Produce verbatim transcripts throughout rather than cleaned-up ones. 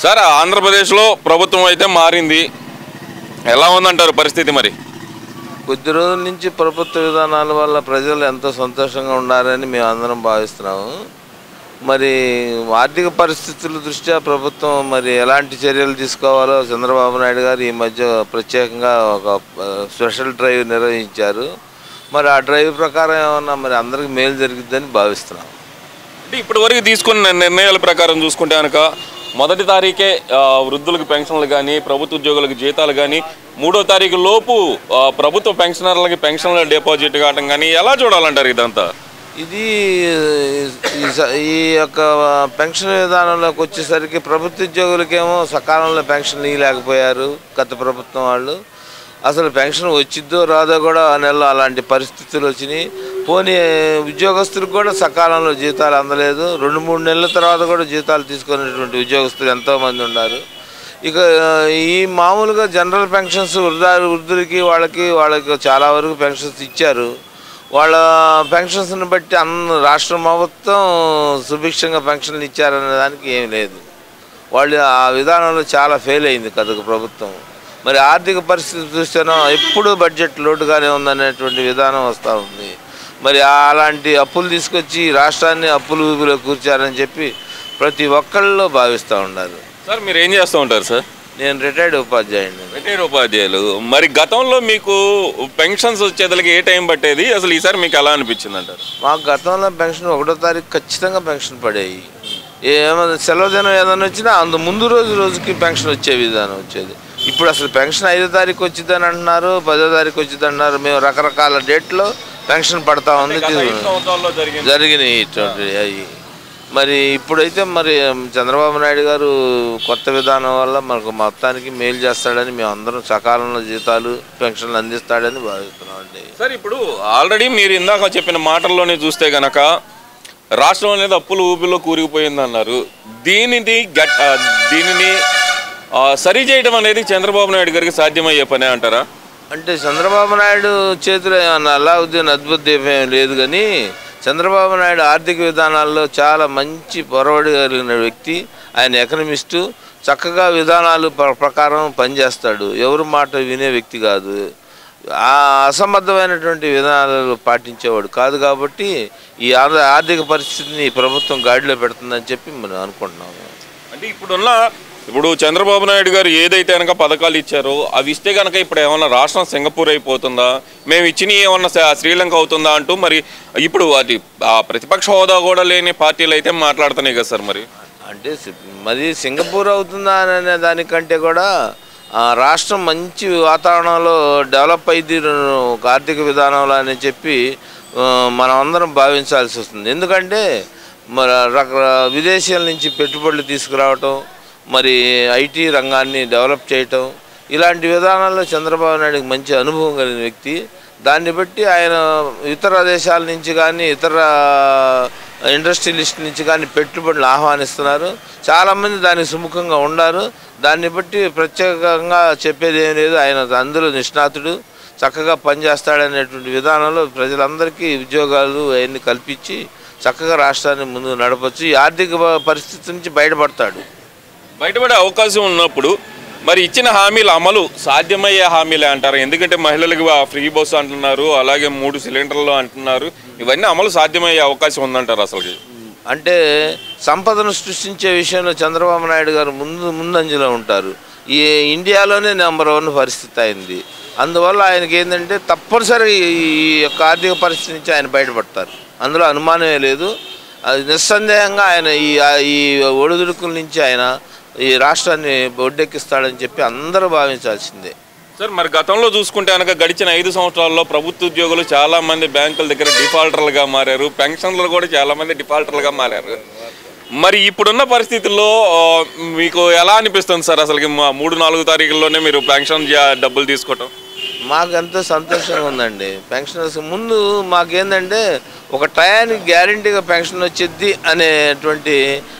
Sir ఆంధ్రప్రదేశ్లో ప్రభుత్వం అయితే మారింది, ఎలా ఉందంటారు పరిస్థితి? మరి కొద్ది రోజుల నుంచి ప్రభుత్వ విధానాల వల్ల ప్రజలు ఎంతో సంతోషంగా ఉండాలని మేము అందరం భావిస్తున్నాము. మరి ఆర్థిక పరిస్థితుల దృష్ట్యా ప్రభుత్వం మరి ఎలాంటి చర్యలు తీసుకోవాలో చంద్రబాబు నాయుడు గారు ఈ మధ్య ప్రత్యేకంగా ఒక స్పెషల్ డ్రైవ్ నిర్వహించారు. మరి ఆ డ్రైవ్ ప్రకారం ఏమన్నా మరి అందరికి మేలు జరిగిద్దని భావిస్తున్నాం. అంటే ఇప్పటి వరకు తీసుకున్న నిర్ణయాల ప్రకారం చూసుకుంటే కనుక మొదటి తారీఖే వృద్ధులకు పెన్షన్లు కానీ ప్రభుత్వ ఉద్యోగులకు జీతాలు కానీ, మూడో తారీఖు లోపు ప్రభుత్వ పెన్షనర్లకి పెన్షన్ల డిపాజిట్ కావడం కానీ ఎలా చూడాలంటారు ఇదంతా? ఇది ఈ యొక్క పెన్షన్ విధానంలోకి వచ్చేసరికి ప్రభుత్వ ఉద్యోగులకేమో సకాలంలో పెన్షన్ ఇవ్వలేకపోయారు గత ప్రభుత్వం వాళ్ళు. అసలు పెన్షన్ వచ్చిద్దో రాదో కూడా ఆ నెలలో అలాంటి పరిస్థితులు వచ్చినాయి. పోనీ ఉద్యోగస్తులకు కూడా సకాలంలో జీతాలు అందలేదు. రెండు మూడు నెలల తర్వాత కూడా జీతాలు తీసుకునేటువంటి ఉద్యోగస్తులు ఎంతోమంది ఉన్నారు. ఇక ఈ మామూలుగా జనరల్ పెన్షన్స్ వృద్ధా వృద్ధులకి వాళ్ళకి వాళ్ళకి చాలా వరకు పెన్షన్స్ ఇచ్చారు. వాళ్ళ పెన్షన్స్ని బట్టి అన్న రాష్ట్రం మొత్తం సుభిక్షంగా పెన్షన్లు ఇచ్చారనే దానికి ఏం లేదు. వాళ్ళు ఆ విధానంలో చాలా ఫెయిల్ అయింది కథకు ప్రభుత్వం. మరి ఆర్థిక పరిస్థితి చూస్తేనో ఎప్పుడు బడ్జెట్ లోటుగానే ఉందనేటువంటి విధానం వస్తూ ఉంది. మరి అలాంటి అప్పులు తీసుకొచ్చి రాష్ట్రాన్ని అప్పులు ఊబిలో కూర్చారని చెప్పి ప్రతి ఒక్కళ్ళు భావిస్తూ ఉన్నారు. సార్ మీరు ఏం చేస్తూ ఉంటారు సార్? నేను రిటైర్డ్ ఉపాధ్యాయుడిని. రిటైర్డ్ ఉపాధ్యాయులు. మరి గతంలో మీకు పెన్షన్స్ వచ్చేదలకి ఏ టైం పట్టేది, అసలు ఈసారి మీకు ఎలా అనిపించింది అంటారు? మాకు గతంలో పెన్షన్ ఒకటో తారీఖు ఖచ్చితంగా పెన్షన్ పడేవి. ఏమైనా సెలవు దినం ఏదైనా వచ్చినా అందు ముందు రోజు రోజుకి పెన్షన్ వచ్చే విధానం వచ్చేది. ఇప్పుడు అసలు పెన్షన్ ఐదో తారీఖు వచ్చిద్దని అంటున్నారు, పదో తారీఖు వచ్చింది అంటున్నారు. మేము రకరకాల డేట్లో పెన్షన్ పడతా ఉంది జరిగినాయి ఇటువంటి అవి. మరి ఇప్పుడైతే మరి చంద్రబాబు నాయుడు గారు కొత్త విధానం వల్ల మనకు మొత్తానికి మేలు చేస్తాడని మేము అందరం సకాలంలో జీతాలు పెన్షన్లు అందిస్తాడని భావిస్తున్నాం అండి. సార్ ఇప్పుడు ఆల్రెడీ మీరు ఇందాక చెప్పిన మాటల్లోనే చూస్తే కనుక రాష్ట్రం అనేది అప్పుల ఊపిలో కూరుకుపోయింది అన్నారు. దీనిని దీనిని సరి చేయడం అనేది చంద్రబాబు నాయుడు గారికి సాధ్యమయ్యే పనే అంటారా? అంటే చంద్రబాబు నాయుడు చేతిలో అల్లావుద్దీన్ అద్భుత దీపం లేదు, కానీ చంద్రబాబు నాయుడు ఆర్థిక విధానాల్లో చాలా మంచి పొరవడి కలిగిన వ్యక్తి. ఆయన ఎకనమిస్టు, చక్కగా విధానాలు ప్రకారం పనిచేస్తాడు. ఎవరి మాట వినే వ్యక్తి కాదు. ఆ అసంబద్ధమైనటువంటి విధానాలు పాటించేవాడు కాదు. కాబట్టి ఈ ఆర్థిక పరిస్థితిని ప్రభుత్వం గాడిలో పెడుతుందని చెప్పి మనం అనుకుంటున్నాము. అంటే ఇప్పుడున్న ఇప్పుడు చంద్రబాబు నాయుడు గారు ఏదైతే కనుక పథకాలు ఇచ్చారో అవి ఇస్తే కనుక ఇప్పుడు ఏమన్నా రాష్ట్రం సింగపూర్ అయిపోతుందా, మేము ఇచ్చినవి ఏమన్నా శ్రీలంక అవుతుందా అంటూ మరి ఇప్పుడు అది ప్రతిపక్ష హోదా కూడా లేని పార్టీలు అయితే మాట్లాడుతున్నాయి కదా సార్. మరి అంటే మరి సింగపూర్ అవుతుందా అనే దానికంటే కూడా రాష్ట్రం మంచి వాతావరణంలో డెవలప్ అయింది ఒక ఆర్థిక విధానంలో అని చెప్పి మనం అందరం భావించాల్సి వస్తుంది. ఎందుకంటే మరి రక విదేశీయాల నుంచి పెట్టుబడులు తీసుకురావటం, మరి ఐటీ రంగాన్ని డెవలప్ చేయటం, ఇలాంటి విధానాల్లో చంద్రబాబు నాయుడుకి మంచి అనుభవం కలిగిన వ్యక్తి. దాన్ని బట్టి ఆయన ఇతర దేశాల నుంచి కానీ ఇతర ఇండస్ట్రియలిస్ట్ నుంచి కానీ పెట్టుబడులు ఆహ్వానిస్తున్నారు. చాలామంది దానికి సుముఖంగా ఉన్నారు. దాన్ని బట్టి ప్రత్యేకంగా చెప్పేది ఏం లేదు. ఆయన అందులో నిష్ణాతుడు, చక్కగా పనిచేస్తాడనేటువంటి విధానంలో ప్రజలందరికీ ఉద్యోగాలు అవన్నీ కల్పించి చక్కగా రాష్ట్రాన్ని ముందుకు నడపచ్చు. ఈ ఆర్థిక పరిస్థితి నుంచి బయటపడతాడు. బయటపడే అవకాశం ఉన్నప్పుడు మరి ఇచ్చిన హామీల అమలు సాధ్యమయ్యే హామీలే అంటారు? ఎందుకంటే మహిళలకు ఫ్రీ బస్సు అంటున్నారు, అలాగే మూడు సిలిండర్లు అంటున్నారు. ఇవన్నీ అమలు సాధ్యమయ్యే అవకాశం ఉందంటారు అసలు? అంటే సంపదను సృష్టించే విషయంలో చంద్రబాబు నాయుడు గారు ముందు ముందంజలో ఉంటారు. ఈ ఇండియాలోనే నెంబర్ వన్ పరిస్థితి అయింది. అందువల్ల ఆయనకి ఏంటంటే తప్పనిసరి ఈ యొక్క ఆర్థిక పరిస్థితి నుంచి ఆయన బయటపడతారు. అందులో అనుమానమే లేదు. అది నిస్సందేహంగా ఆయన ఈ ఈ ఒడిదుడుకుల నుంచి ఆయన ఈ రాష్ట్రాన్ని ఒడ్డెక్కిస్తాడని చెప్పి అందరూ భావించాల్సిందే. సార్ మరి గతంలో చూసుకుంటే కనుక గడిచిన ఐదు సంవత్సరాల్లో ప్రభుత్వ ఉద్యోగులు చాలామంది బ్యాంకుల దగ్గర డిఫాల్టర్లుగా మారారు, పెన్షన్లు కూడా చాలామంది డిఫాల్టర్లుగా మారారు. మరి ఇప్పుడున్న పరిస్థితుల్లో మీకు ఎలా అనిపిస్తుంది సార్? అసలుకి మూడు నాలుగు తారీఖుల్లోనే మీరు పెన్షన్ డబ్బులు తీసుకోవటం మాకు ఎంతో సంతోషంగా ఉందండి. పెన్షనర్స్ ముందు మాకేందంటే ఒక టయానికి గ్యారంటీగా పెన్షన్ వచ్చిద్ది అనేటువంటి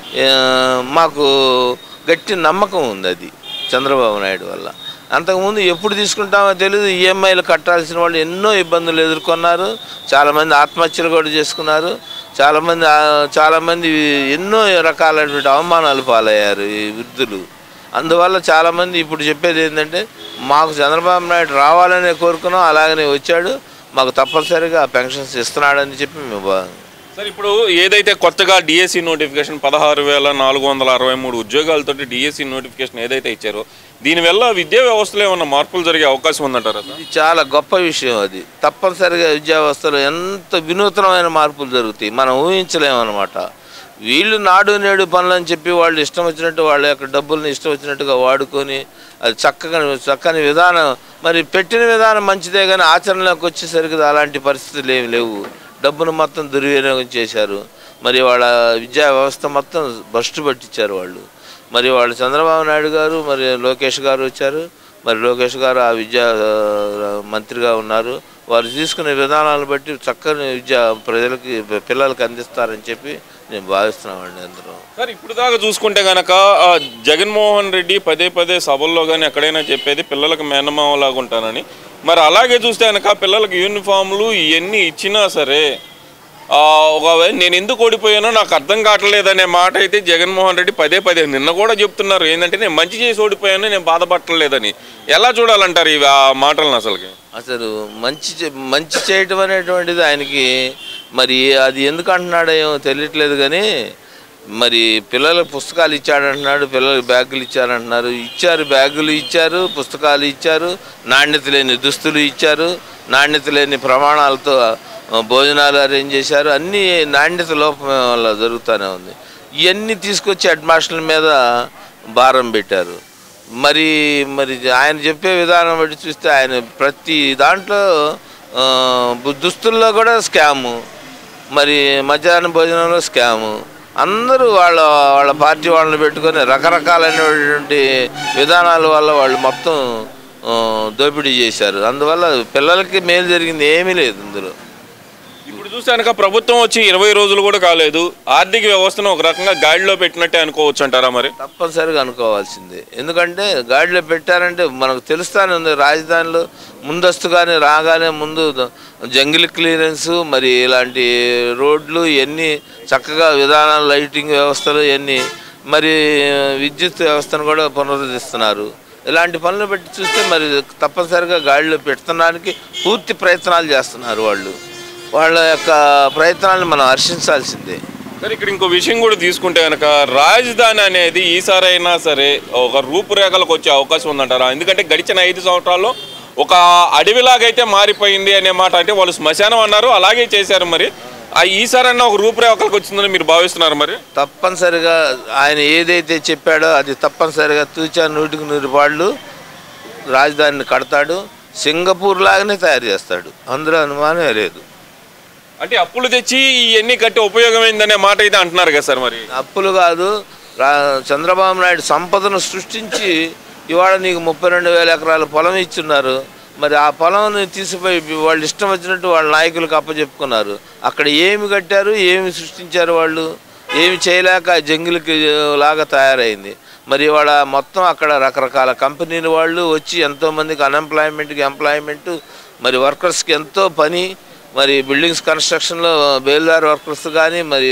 మాకు గట్టి నమ్మకం ఉంది. అది చంద్రబాబు నాయుడు వల్ల. అంతకుముందు ఎప్పుడు తీసుకుంటామో తెలియదు. ఈఎంఐలు కట్టాల్సిన వాళ్ళు ఎన్నో ఇబ్బందులు ఎదుర్కొన్నారు. చాలామంది ఆత్మహత్యలు కూడా చేసుకున్నారు. చాలామంది చాలామంది ఎన్నో రకాలైనటువంటి అవమానాలు పాలయ్యారు ఈ వృద్ధులు. అందువల్ల చాలామంది ఇప్పుడు చెప్పేది ఏంటంటే, మాకు చంద్రబాబు నాయుడు రావాలనే కోరుకున్నాం, అలాగనే వచ్చాడు, మాకు తప్పనిసరిగా పెన్షన్స్ ఇస్తున్నాడని చెప్పి మేము. సార్, ఇప్పుడు ఏదైతే కొత్తగా డిఎస్సి నోటిఫికేషన్ పదహారు వేల నాలుగు వందల అరవై మూడు ఉద్యోగాలతో డిఎస్సి నోటిఫికేషన్ ఏదైతే ఇచ్చారో, దీనివల్ల విద్యా వ్యవస్థలో ఏమన్నా మార్పులు జరిగే అవకాశం ఉందంటారా? ఇది చాలా గొప్ప విషయం. అది తప్పనిసరిగా విద్యా వ్యవస్థలో ఎంత వినూత్నమైన మార్పులు జరుగుతాయి, మనం ఊహించలేమన్నమాట. వీళ్ళు నాడు నేడు పనులు అని చెప్పి వాళ్ళు ఇష్టం వచ్చినట్టు వాళ్ళ యొక్క డబ్బుల్ని ఇష్టం వచ్చినట్టుగా వాడుకొని అది చక్కగా చక్కని విధానం, మరి పెట్టిన విధానం మంచిదే కానీ ఆచరణలోకి వచ్చేసరికి అలాంటి పరిస్థితులు ఏమి లేవు. డబ్బును మొత్తం దుర్వినియోగం చేశారు. మరి వాళ్ళ విద్యా వ్యవస్థ మొత్తం భ్రష్టు పట్టించారు వాళ్ళు. మరి వాళ్ళు చంద్రబాబు నాయుడు గారు, మరి లోకేష్ గారు వచ్చారు. మరి లోకేష్ గారు ఆ విద్యా మంత్రిగా ఉన్నారు. వారు తీసుకునే విధానాలను బట్టి చక్కని విద్య ప్రజలకి పిల్లలకి అందిస్తారని చెప్పి నేను భావిస్తున్నామండి అందరం. సార్, ఇప్పుడు దాకా చూసుకుంటే కనుక జగన్మోహన్ రెడ్డి పదే పదే సభల్లో కానీ ఎక్కడైనా చెప్పేది పిల్లలకు మేనమావలాగా ఉంటానని. మరి అలాగే చూస్తే కనుక పిల్లలకు యూనిఫామ్లు ఇవన్నీ ఇచ్చినా సరే ఒక నేను ఎందుకు ఓడిపోయానో నాకు అర్థం కావట్లేదనే మాట అయితే జగన్మోహన్ రెడ్డి పదే పదే నిన్న కూడా చెప్తున్నారు. ఏంటంటే నేను మంచి చేసి ఓడిపోయాను, నేను బాధపడలేదని. ఎలా చూడాలంటారు ఈ ఆ మాటలను? అసలుకి అసలు మంచి మంచి చేయటం అనేటువంటిది ఆయనకి మరి అది ఎందుకు అంటున్నాడో ఏమో తెలియట్లేదు. కానీ మరి పిల్లలకు పుస్తకాలు ఇచ్చాడంటున్నాడు, పిల్లలకు బ్యాగులు ఇచ్చారంటున్నారు. ఇచ్చారు, బ్యాగులు ఇచ్చారు, పుస్తకాలు ఇచ్చారు, నాణ్యత లేని దుస్తులు ఇచ్చారు, నాణ్యత లేని ప్రమాణాలతో భోజనాలు అరేంజ్ చేశారు. అన్నీ నాణ్యత లోపం వల్ల జరుగుతూనే ఉంది. ఇవన్నీ తీసుకొచ్చి హెడ్ మాస్టర్ల మీద భారం పెట్టారు. మరి మరి ఆయన చెప్పే విధానం బట్టి చూస్తే ఆయన ప్రతి దాంట్లో దుస్తుల్లో కూడా స్కాము, మరి మధ్యాహ్నం భోజనంలో స్కాము. అందరూ వాళ్ళ వాళ్ళ పార్టీ వాళ్ళని పెట్టుకొని రకరకాలైనటువంటి విధానాల వల్ల వాళ్ళు మొత్తం దోపిడీ చేశారు. అందువల్ల పిల్లలకి మేలు జరిగింది ఏమీ లేదు ఇందులో. ఇప్పుడు చూస్తే కనుక ప్రభుత్వం వచ్చి ఇరవై రోజులు కూడా కాలేదు, ఆర్థిక వ్యవస్థను ఒక రకంగా గాడిలో పెట్టినట్టే అనుకోవచ్చు అంటారా? మరి తప్పనిసరిగా అనుకోవాల్సిందే. ఎందుకంటే గాడిలో పెట్టారంటే మనకు తెలుస్తానే ఉంది. రాజధానిలో ముందస్తుగానే రాగానే ముందు జంగిల్ క్లియరెన్సు, మరి ఇలాంటి రోడ్లు ఇవన్నీ చక్కగా విధానాలు, లైటింగ్ వ్యవస్థలు ఇవన్నీ, మరి విద్యుత్ వ్యవస్థను కూడా పునరుద్ధరిస్తున్నారు. ఇలాంటి పనులు పెట్టి చూస్తే మరి తప్పనిసరిగా గాడిలో పెట్టడానికి పూర్తి ప్రయత్నాలు చేస్తున్నారు వాళ్ళు. వాళ్ళ యొక్క ప్రయత్నాలను మనం హర్షించాల్సిందే. సరే, ఇక్కడ ఇంకో విషయం కూడా తీసుకుంటే కనుక రాజధాని అనేది ఈసారైనా సరే ఒక రూపురేఖలకు వచ్చే అవకాశం ఉందంటారా? ఎందుకంటే గడిచిన ఐదు సంవత్సరాల్లో ఒక అడవిలాగైతే మారిపోయింది అనే మాట. అంటే వాళ్ళు శ్మశానం అన్నారు, అలాగే చేశారు. మరి ఆ ఈసారైనా ఒక రూపురేఖలకు వచ్చిందని మీరు భావిస్తున్నారు? మరి తప్పనిసరిగా ఆయన ఏదైతే చెప్పాడో అది తప్పనిసరిగా తూచా నూటికి నూరు పాళ్ళు రాజధానిని కడతాడు. సింగపూర్ లాగానే తయారు చేస్తాడు, అందులో అనుమానమే లేదు. అంటే అప్పులు తెచ్చి ఇవన్నీ కట్టి ఉపయోగమైందనే మాట అయితే అంటున్నారు కదా సార్? మరి అప్పులు కాదు, చంద్రబాబు నాయుడు సంపదను సృష్టించి ఇవాళ నీకు ముప్పై రెండు వేల ఎకరాల పొలం ఇచ్చున్నారు. మరి ఆ పొలం తీసిపోయి వాళ్ళు ఇష్టం వచ్చినట్టు వాళ్ళ నాయకులకు అప్పచెప్పుకున్నారు. అక్కడ ఏమి కట్టారు, ఏమి సృష్టించారు, వాళ్ళు ఏమి చేయలేక జంగిల్కి లాగా తయారైంది. మరి ఇవాళ మొత్తం అక్కడ రకరకాల కంపెనీలు వాళ్ళు వచ్చి ఎంతోమందికి అన్ఎంప్లాయ్మెంట్కి ఎంప్లాయ్మెంటు, మరి వర్కర్స్కి ఎంతో పని. మరి బిల్డింగ్స్ కన్స్ట్రక్షన్లో బేల్దార్ వర్కర్స్ కానీ మరి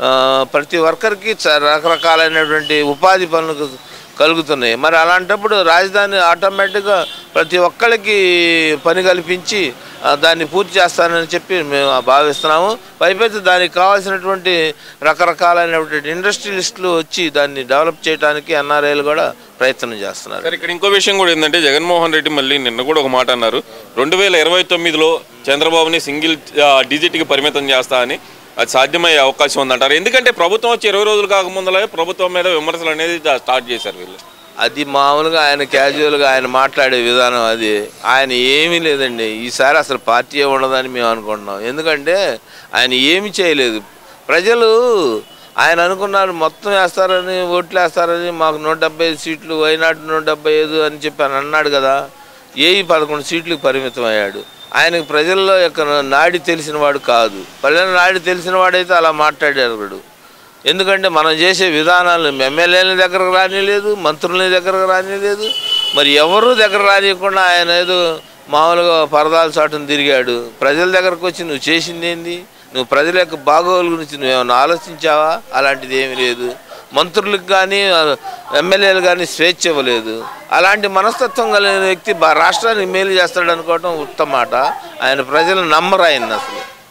ప్రతి వర్కర్కి రకరకాలైనటువంటి ఉపాధి పనులు కలుగుతున్నాయి. మరి అలాంటప్పుడు రాజధాని ఆటోమేటిక్గా ప్రతి ఒక్కరికి పని కల్పించి దాన్ని పూర్తి చేస్తానని చెప్పి మేము భావిస్తున్నాము. పైపైతే దానికి కావాల్సినటువంటి రకరకాలైనటువంటి ఇండస్ట్రియలిస్టులు వచ్చి దాన్ని డెవలప్ చేయడానికి ఎన్ఆర్ఐలు కూడా ప్రయత్నం చేస్తున్నారు. సరే, ఇక్కడ ఇంకో విషయం కూడా ఏంటంటే జగన్మోహన్ రెడ్డి మళ్ళీ నిన్న కూడా ఒక మాట అన్నారు. రెండు వేల ఇరవై తొమ్మిదిలో చంద్రబాబుని సింగిల్ డిజిట్కి పరిమితం చేస్తా అని. అది సాధ్యమయ్యే అవకాశం ఉందంటారు? ఎందుకంటే ప్రభుత్వం వచ్చి ఇరవై రోజులు కాకముందలే ప్రభుత్వం మీద విమర్శలు అనేది స్టార్ట్ చేశారు వీళ్ళు. అది మామూలుగా ఆయన క్యాజువల్గా ఆయన మాట్లాడే విధానం. అది ఆయన ఏమీ లేదండి. ఈసారి అసలు పార్టీ ఉండదని మేము అనుకుంటున్నాం. ఎందుకంటే ఆయన ఏమి చేయలేదు. ప్రజలు ఆయన అనుకున్నారు మొత్తం వేస్తారని, ఓట్లు వేస్తారని, మాకు నూట డెబ్బై ఐదు సీట్లు వైనాడు నూట డెబ్బై ఐదు అని చెప్పి అని అన్నాడు కదా. ఏవి పదకొండు సీట్లకు పరిమితం అయ్యాడు. ఆయనకు ప్రజల్లో యొక్క నాడి తెలిసిన వాడు కాదు. ప్రజల నాడి తెలిసిన వాడైతే అలా మాట్లాడాడు. ఎందుకంటే మనం చేసే విధానాలు ఎమ్మెల్యేల దగ్గరకు రానిలేదు, మంత్రుల దగ్గరకు రానిలేదు, మరి ఎవరు దగ్గర రానియకుండా ఆయన ఏదో మామూలుగా పరదాల చాటును తిరిగాడు. ప్రజల దగ్గరకు వచ్చి నువ్వు చేసింది ఏంది, నువ్వు ప్రజల యొక్క బాగోగుల గురించి నువ్వేమన్నా ఆలోచించావా? అలాంటిది ఏమీ లేదు. మంత్రులకు కానీ ఎమ్మెల్యేలు కానీ స్వేచ్ఛ ఇవ్వలేదు. అలాంటి మనస్తత్వం కలిగిన వ్యక్తి రాష్ట్రానికి మేలు చేస్తాడు అనుకోవటం ఉత్తమ మాట. ఆయన ప్రజలు నమ్మరు ఆయన అసలు.